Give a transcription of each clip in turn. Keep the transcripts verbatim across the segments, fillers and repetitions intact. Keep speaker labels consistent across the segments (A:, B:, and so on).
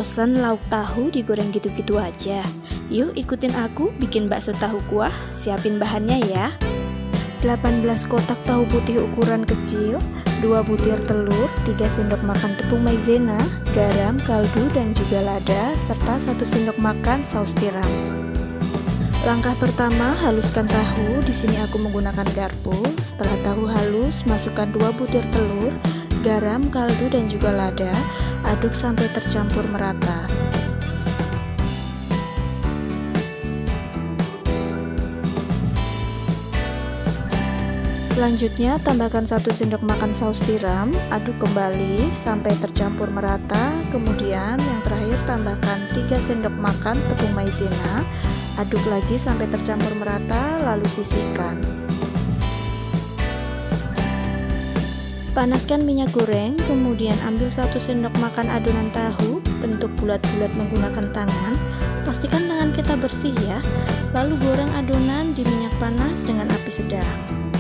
A: Bosen lauk tahu digoreng gitu-gitu aja? Yuk ikutin aku bikin bakso tahu kuah. Siapin bahannya ya. delapan belas kotak tahu putih ukuran kecil, dua butir telur, tiga sendok makan tepung maizena, garam, kaldu, dan juga lada, serta satu sendok makan saus tiram. Langkah pertama, haluskan tahu. Di sini aku menggunakan garpu. Setelah tahu halus, masukkan dua butir telur, garam, kaldu, dan juga lada. Aduk sampai tercampur merata. Selanjutnya, tambahkan satu sendok makan saus tiram, aduk kembali sampai tercampur merata. Kemudian, yang terakhir tambahkan tiga sendok makan tepung maizena, aduk lagi sampai tercampur merata, lalu sisihkan. Panaskan minyak goreng, kemudian ambil satu sendok makan adonan tahu, bentuk bulat-bulat menggunakan tangan. Pastikan tangan kita bersih ya. Lalu goreng adonan di minyak panas dengan api sedang.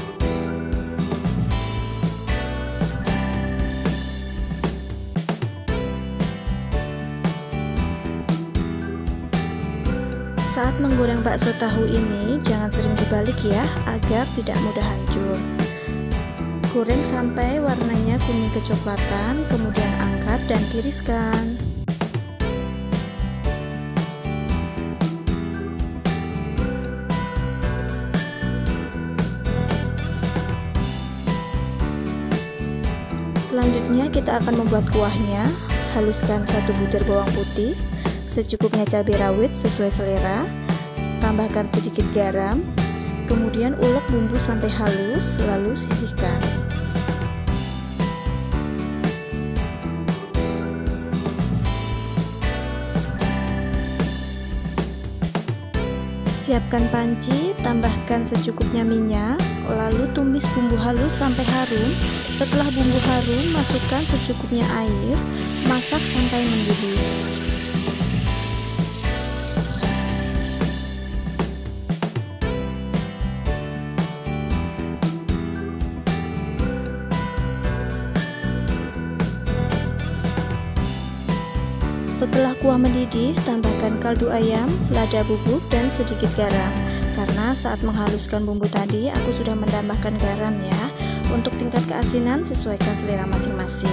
A: Saat menggoreng bakso tahu ini, jangan sering dibalik ya, agar tidak mudah hancur. Goreng sampai warnanya kuning kecoklatan, kemudian angkat dan tiriskan. Selanjutnya kita akan membuat kuahnya. Haluskan satu butir bawang putih, secukupnya cabai rawit sesuai selera, tambahkan sedikit garam, kemudian ulek bumbu sampai halus, lalu sisihkan. Siapkan panci, tambahkan secukupnya minyak, lalu tumis bumbu halus sampai harum. Setelah bumbu harum, masukkan secukupnya air, masak sampai mendidih. Setelah kuah mendidih, tambahkan kaldu ayam, lada bubuk, dan sedikit garam. Karena saat menghaluskan bumbu tadi, aku sudah menambahkan garam ya. Untuk tingkat keasinan, sesuaikan selera masing-masing.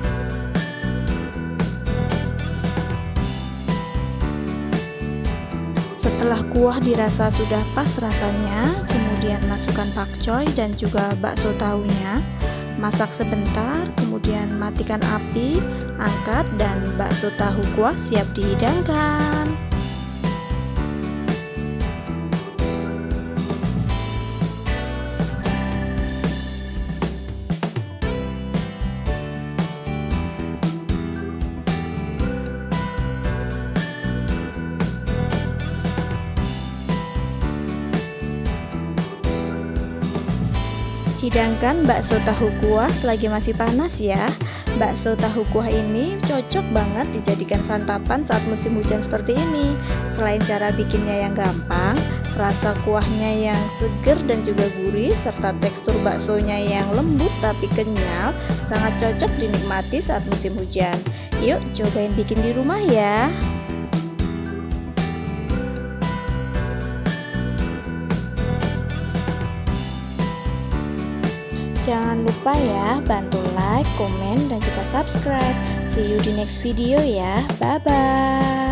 A: Setelah kuah dirasa sudah pas rasanya, kemudian masukkan pakcoy dan juga bakso tahunya. Masak sebentar, kemudian matikan api, angkat, dan bakso tahu kuah siap dihidangkan. Hidangkan bakso tahu kuah selagi masih panas ya. Bakso tahu kuah ini cocok banget dijadikan santapan saat musim hujan seperti ini. Selain cara bikinnya yang gampang, rasa kuahnya yang seger dan juga gurih, serta tekstur baksonya yang lembut tapi kenyal, sangat cocok dinikmati saat musim hujan. Yuk cobain bikin di rumah ya. Jangan lupa ya, bantu like, komen, dan juga subscribe. See you di next video ya. Bye-bye.